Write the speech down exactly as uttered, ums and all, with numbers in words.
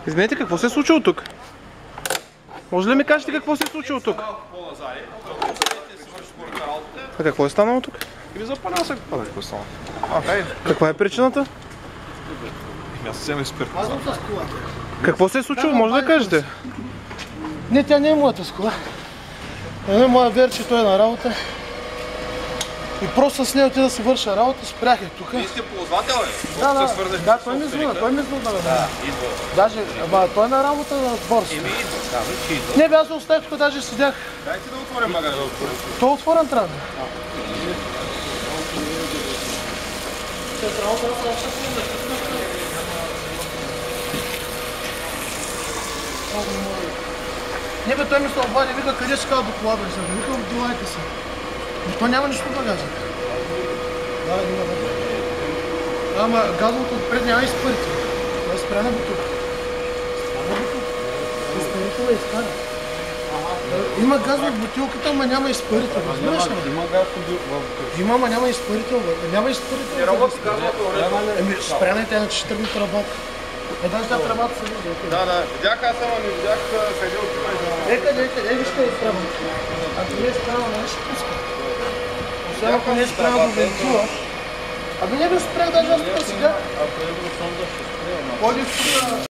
Извинете, какво се е случило тук? Може ли ми кажете какво се е случило тук? А какво е станало тук? И запалял се какво е станало. Каква е причината? Аз се взема спирт. Какво се е случило? Може да кажете? Не, тя не е моята с кола. Не е моя верче, той е на работа. И просто с нея отида да си върша работа, спрях я тук. Вие сте ползвател, ли? Да, да, да, той ми звъна, той ми звъна. Да, идва. Даже, ама той е на работа на борса. Еми идва, да, вече идва. Не бе, аз оставих тук, даже седях. Дайте да отворим магазин. Той е отворен трябва. Не бе, той ми се обади, вика, къде си казва до кола, бе, сега, викам, долайте се. Но то няма нищо в багажа. Да, има, да. Ама газовото отпред няма изпарите. Това е спряна бутилка. Спряна бутилка. Изпарителя изкара. Има газ в бутилката, ама няма изпарител. Разбираш ли? Има газ в бутилката. Има, ама няма изпарител. Няма изпарител. Не работи газовото уредба. Еми, спряна и тя иначе ще тръгне работа. Е, даже тя тръбата се вижда. Да, да. Видях аз, ама не видях къде отива и за... Ека, ека, ека, вижте е тръбата. Ако не е спряна, не ще пуска. Освен ако не е спряна до вентила. Абе не бе спрях даже аз тук сега. Ако е до сонда ще спря.